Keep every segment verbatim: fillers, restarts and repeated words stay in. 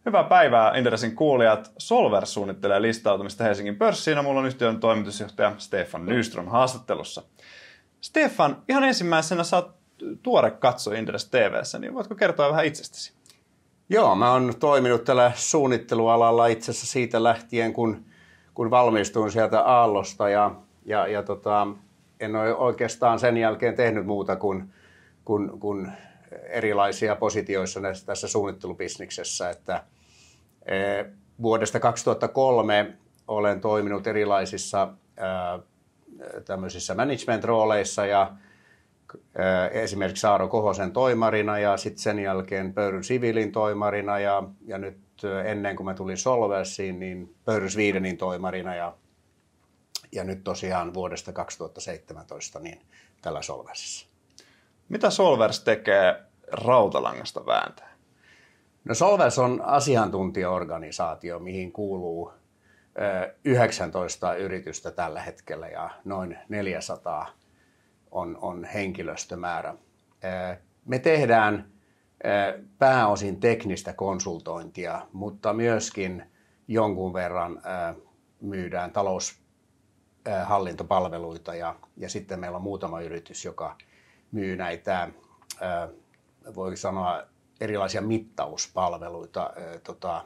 Hyvää päivää Inderesin kuulijat. Solvers suunnittelee listautumista Helsingin pörssiin ja mulla on yhtiön toimitusjohtaja Stefan Nyström haastattelussa. Stefan, ihan ensimmäisenä sä oot tuore katsoja Inderes T V:ssä, niin voitko kertoa vähän itsestäsi? Joo, mä oon toiminut tällä suunnittelualalla itse asiassa siitä lähtien, kun, kun valmistuin sieltä Aallosta ja, ja, ja tota, en ole oikeastaan sen jälkeen tehnyt muuta kuin, kuin, kuin erilaisia positioissa tässä suunnittelubisniksessä. Että, e, vuodesta kaksituhattakolme olen toiminut erilaisissa ää, tämmöisissä management-rooleissa ja ää, esimerkiksi Aaro Kohosen toimarina ja sitten sen jälkeen Pöyryn Civilin toimarina ja, ja nyt ennen kuin mä tulin Solversiin, niin Pöyrys Viidenin toimarina ja, ja nyt tosiaan vuodesta kaksituhattaseitsemäntoista niin tällä Solversissa. Mitä Solvers tekee rautalangasta vääntää? No Solvers on asiantuntijaorganisaatio, mihin kuuluu yhdeksäntoista yritystä tällä hetkellä ja noin neljäsataa on, on henkilöstömäärä. Me tehdään pääosin teknistä konsultointia, mutta myöskin jonkun verran myydään taloushallintopalveluita ja, ja sitten meillä on muutama yritys, joka myy näitä, voi sanoa, erilaisia mittauspalveluita tota,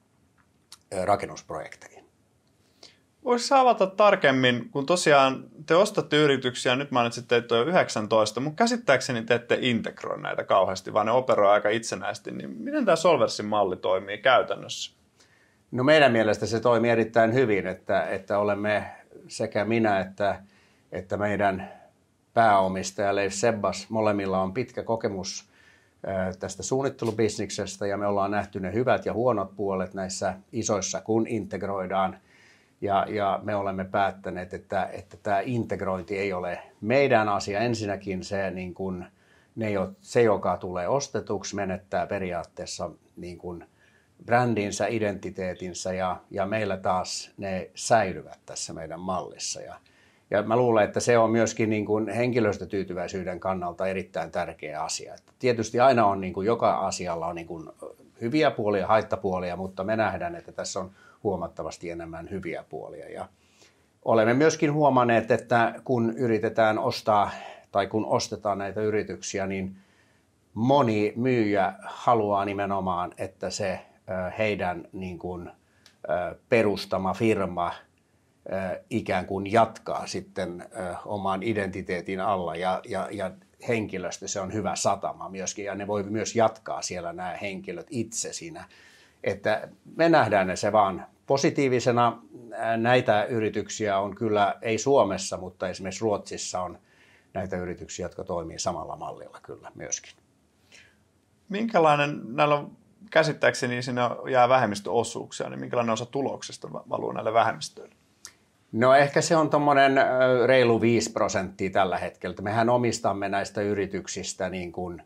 rakennusprojekteihin. Voisi avata tarkemmin, kun tosiaan te ostatte yrityksiä, nyt mainitsitte, että teitä on yhdeksäntoista, mutta käsittääkseni te ette integroi näitä kauheasti, vaan ne operoi aika itsenäisesti. Niin miten tämä Solversin malli toimii käytännössä? No meidän mielestä se toimii erittäin hyvin, että, että olemme sekä minä että, että meidän pääomistaja Leif Sebbas, molemmilla on pitkä kokemus tästä suunnittelubisniksestä ja me ollaan nähty ne hyvät ja huonot puolet näissä isoissa, kun integroidaan. Ja, ja me olemme päättäneet, että, että tämä integrointi ei ole meidän asia. Ensinnäkin se, niin kun, ne, se joka tulee ostetuksi, menettää periaatteessa niin kun brändinsä, identiteetinsä ja, ja meillä taas ne säilyvät tässä meidän mallissa. Ja, ja mä luulen, että se on myöskin niin kun henkilöstötyytyväisyyden kannalta erittäin tärkeä asia. Että tietysti aina on, niin kun joka asialla on niin kun hyviä puolia ja haittapuolia, mutta me nähdään, että tässä on huomattavasti enemmän hyviä puolia. Ja olemme myöskin huomanneet, että kun yritetään ostaa tai kun ostetaan näitä yrityksiä, niin moni myyjä haluaa nimenomaan, että se heidän niin kuin perustama firma ikään kuin jatkaa sitten oman identiteetin alla ja, ja, ja henkilöstö, se on hyvä satama myöskin ja ne voi myös jatkaa siellä nämä henkilöt itse siinä. Että me nähdään se vaan positiivisena. Näitä yrityksiä on kyllä, ei Suomessa, mutta esimerkiksi Ruotsissa on näitä yrityksiä, jotka toimii samalla mallilla kyllä myöskin. Minkälainen, näillä käsittääkseni siinä jää vähemmistöosuuksia, niin minkälainen osa tuloksesta valuu näille vähemmistöille? No ehkä se on tuommoinen reilu viisi prosenttia tällä hetkellä. Mehän omistamme näistä yrityksistä niin kuin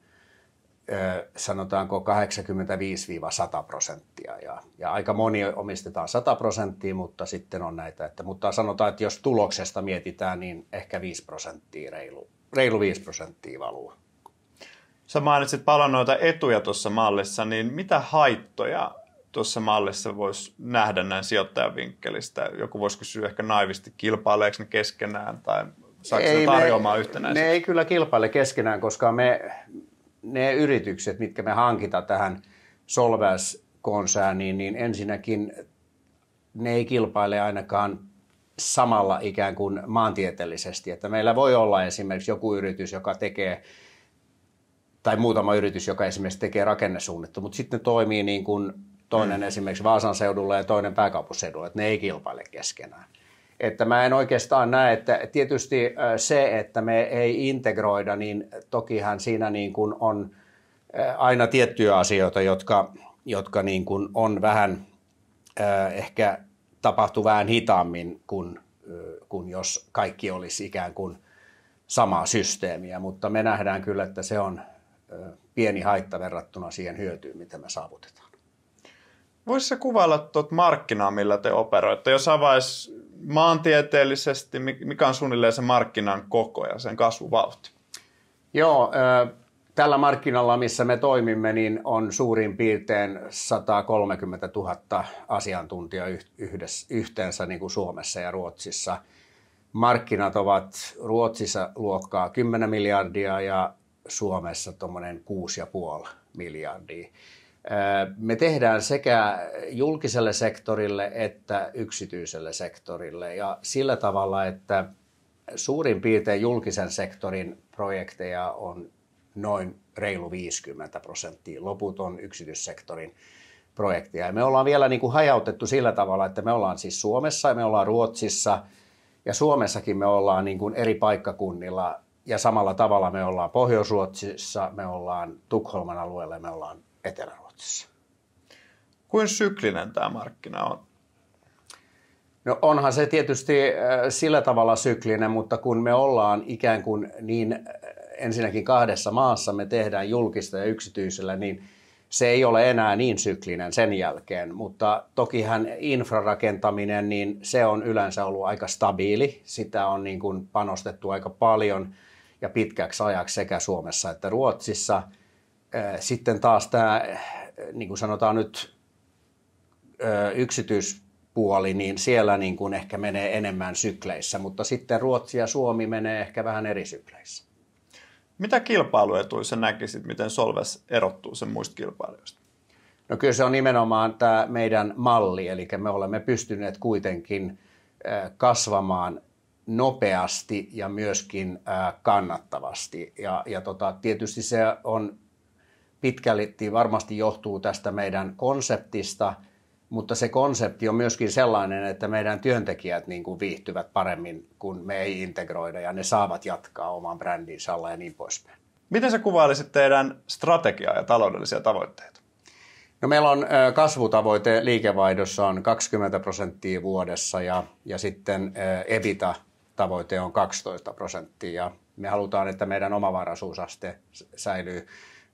sanotaanko kahdeksankymmentäviisi sata prosenttia ja, ja aika moni omistetaan sata prosenttia, mutta sitten on näitä, että, mutta sanotaan, että jos tuloksesta mietitään, niin ehkä viisi prosenttia, reilu, reilu viisi prosenttia valuu. Sä mainitsit paljon noita etuja tuossa mallissa, niin mitä haittoja tuossa mallissa voisi nähdä näin sijoittajan vinkkelistä? Joku voisi kysyä ehkä naivisti, kilpaileeko ne keskenään tai saako ne tarjoamaan yhtenäisesti? Ne ei kyllä kilpaile keskenään, koska me ne yritykset, mitkä me hankitaan tähän Solvers-konserniin, niin ensinnäkin ne ei kilpaile ainakaan samalla ikään kuin maantieteellisesti. Että meillä voi olla esimerkiksi joku yritys, joka tekee, tai muutama yritys, joka esimerkiksi tekee rakennesuunnittelua, mutta sitten ne toimii niin kuin toinen mm. esimerkiksi Vaasan seudulla ja toinen pääkaupunkiseudulla, että ne ei kilpaile keskenään. Että mä en oikeastaan näe, että tietysti se, että me ei integroida, niin tokihan siinä niin kuin on aina tiettyjä asioita, jotka, jotka niin kuin on vähän ehkä tapahtuu vähän hitaammin kuin, kuin jos kaikki olisi ikään kuin samaa systeemiä, mutta me nähdään kyllä, että se on pieni haitta verrattuna siihen hyötyyn, mitä me saavutetaan. Voisitko kuvailla tuota markkinaa, millä te operoitte? Jos avaisi maantieteellisesti, mikä on suunnilleen se markkinan koko ja sen kasvuvauhti? Joo, tällä markkinalla, missä me toimimme, niin on suurin piirtein sata kolmekymmentätuhatta asiantuntijaa yhdessä, yhteensä niin kuin Suomessa ja Ruotsissa. Markkinat ovat Ruotsissa luokkaa kymmenen miljardia ja Suomessa tuommoinen kuusi pilkku viisi miljardia. Me tehdään sekä julkiselle sektorille että yksityiselle sektorille ja sillä tavalla, että suurin piirtein julkisen sektorin projekteja on noin reilu viisikymmentä prosenttia. Loput on yksityissektorin projekteja. Ja me ollaan vielä niin kuin hajautettu sillä tavalla, että me ollaan siis Suomessa ja me ollaan Ruotsissa ja Suomessakin me ollaan niin kuin eri paikkakunnilla ja samalla tavalla me ollaan Pohjois-Ruotsissa, me ollaan Tukholman alueella ja me ollaan Etelä-Ruotsissa. Kuinka syklinen tämä markkina on? No onhan se tietysti sillä tavalla syklinen, mutta kun me ollaan ikään kuin niin ensinnäkin kahdessa maassa, me tehdään julkista ja yksityisellä, niin se ei ole enää niin syklinen sen jälkeen. Mutta tokihan infrarakentaminen, niin se on yleensä ollut aika stabiili. Sitä on niin kuin panostettu aika paljon ja pitkäksi ajaksi sekä Suomessa että Ruotsissa. Sitten taas tämä, niin kuin sanotaan nyt, yksityispuoli, niin siellä niin kuin ehkä menee enemmän sykleissä, mutta sitten Ruotsi ja Suomi menee ehkä vähän eri sykleissä. Mitä kilpailuetuja sä näkisit, miten Solwes erottuu sen muista kilpailijoista? No kyllä se on nimenomaan tämä meidän malli, eli me olemme pystyneet kuitenkin kasvamaan nopeasti ja myöskin kannattavasti. Ja, ja tota, tietysti se on pitkälti varmasti johtuu tästä meidän konseptista, mutta se konsepti on myöskin sellainen, että meidän työntekijät niin kuin viihtyvät paremmin, kun me ei integroida ja ne saavat jatkaa oman brändinsä alla ja niin poispäin. Miten sä kuvailisit teidän strategiaa ja taloudellisia tavoitteita? No meillä on kasvutavoite liikevaihdossa on kaksikymmentä prosenttia vuodessa ja, ja sitten EBITDA-tavoite on kaksitoista prosenttia ja me halutaan, että meidän omavaraisuusaste säilyy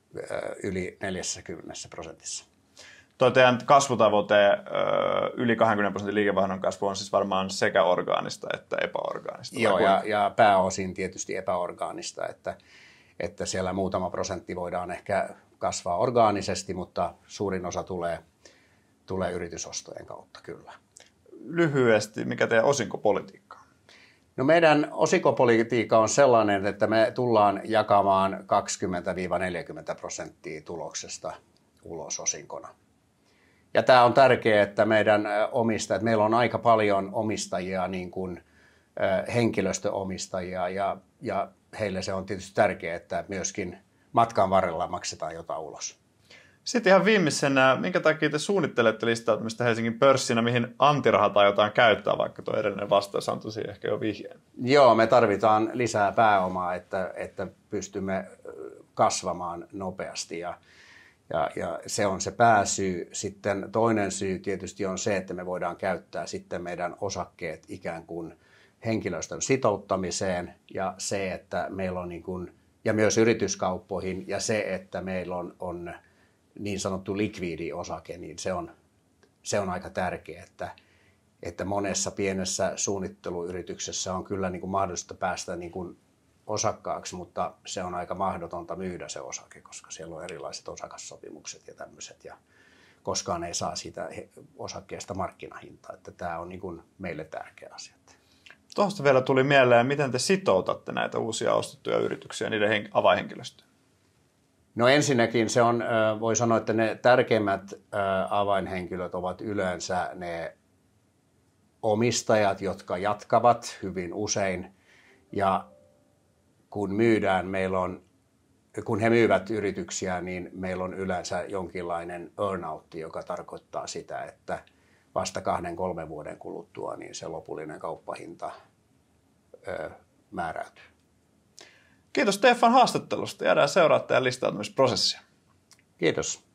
yli neljäkymmentä prosentissa. Tuo teidän kasvutavoite yli kaksikymmentä prosentin liikevaihdon kasvu on siis varmaan sekä orgaanista että epäorgaanista. Joo, ja, ja pääosin tietysti epäorgaanista, että, että siellä muutama prosentti voidaan ehkä kasvaa orgaanisesti, mutta suurin osa tulee, tulee yritysostojen kautta kyllä. Lyhyesti, mikä teidän osinkopolitiikka on? No meidän osinkopolitiikka on sellainen, että me tullaan jakamaan kaksikymmentä neljäkymmentä prosenttia tuloksesta ulos osinkona. Ja tämä on tärkeää, että meidän omistajat, meillä on aika paljon omistajia, niin kuin henkilöstöomistajia, ja, ja heille se on tietysti tärkeää, että myöskin matkan varrella maksetaan jotain ulos. Sitten ihan viimeisenä, minkä takia te suunnittelette listautumista Helsingin pörssinä, mihin antirahat aiotaan käyttää, vaikka tuo edellinen vastaus antoi siihen ehkä jo vihjeen? Joo, me tarvitaan lisää pääomaa, että, että pystymme kasvamaan nopeasti ja Ja, ja se on se pääsyy. Sitten toinen syy tietysti on se, että me voidaan käyttää sitten meidän osakkeet ikään kuin henkilöstön sitouttamiseen ja se, että meillä on niin kuin, ja myös yrityskauppoihin ja se, että meillä on, on niin sanottu likviidi osake, niin se on, se on aika tärkeää, että, että monessa pienessä suunnitteluyrityksessä on kyllä niin kuin mahdollista päästä niin kuin osakkaaksi, mutta se on aika mahdotonta myydä se osake, koska siellä on erilaiset osakassopimukset ja tämmöiset, ja koskaan ei saa siitä osakkeesta markkinahintaa, että tämä on niin kuin meille tärkeä asia. Tuosta vielä tuli mieleen, miten te sitoutatte näitä uusia ostettuja yrityksiä niiden avainhenkilöstöön? No ensinnäkin se on, voi sanoa, että ne tärkeimmät avainhenkilöt ovat yleensä ne omistajat, jotka jatkavat hyvin usein, ja kun myydään, meillä on, kun he myyvät yrityksiä, niin meillä on yleensä jonkinlainen earn-out, joka tarkoittaa sitä, että vasta kahden, kolmen vuoden kuluttua niin se lopullinen kauppahinta ö, määräytyy. Kiitos Stefan haastattelusta. Jäädään seuraamaan teidän listautumisprosessia. Kiitos.